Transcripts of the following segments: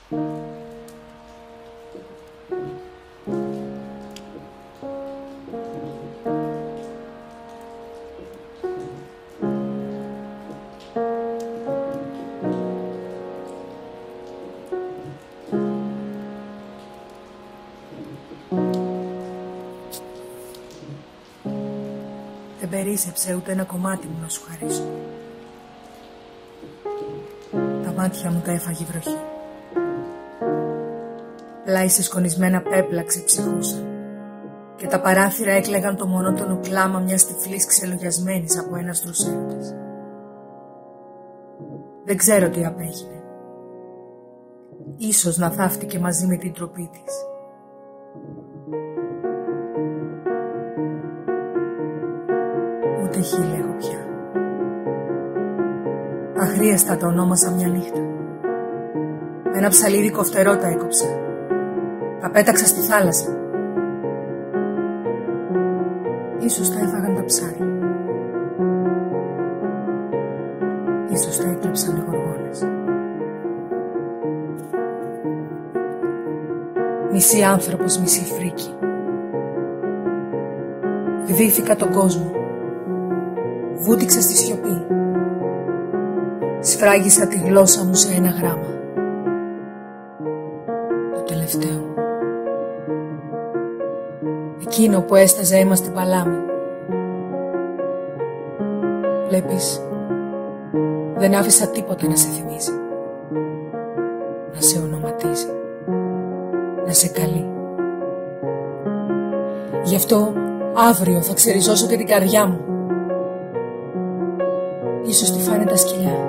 Δεν περίσσεψε ούτε ένα κομμάτι μου να σου χαρίσω. Τα μάτια μου τα έφαγε η βροχή. Πλάι σε σκονισμένα πέπλα ξεψυχούσαν και τα παράθυρα έκλαιγαν το μονότονο κλάμα μιας τυφλής ξελογιασμένης από έναστρους έρωτες. Δεν ξέρω τι απέγινε. Ίσως να θαύτηκε μαζί με την τροπή της. Ούτε χείλη έχω πια. Αχρίαστα τα ονόμασα μια νύχτα. Με ένα ψαλίδι κοφτερό τα έκοψα. Τα πέταξα στη θάλασσα. Ίσως τα έφαγαν τα ψάρια. Ίσως τα έκλεψαν οι γοργόνες. Μισή άνθρωπος, μισή φρίκη. Γδύθηκα τον κόσμο. Βούτυξα στη σιωπή. Σφράγισα τη γλώσσα μου σε ένα γράμμα. Το τελευταίο. Εκείνο που έσταζε αίμα στην παλάμη. Βλέπεις, δεν άφησα τίποτα να σε θυμίζει. Να σε ονοματίζει. Να σε καλεί. Γι' αυτό αύριο θα ξεριζώσω και την καρδιά μου. Ίσως τη φάνε τα σκυλιά.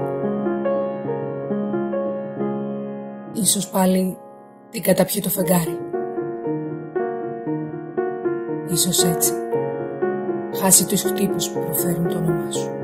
Ίσως πάλι την καταπιεί το φεγγάρι. Ίσως έτσι χάσει τους χτύπους που προφέρουν το όνομά σου.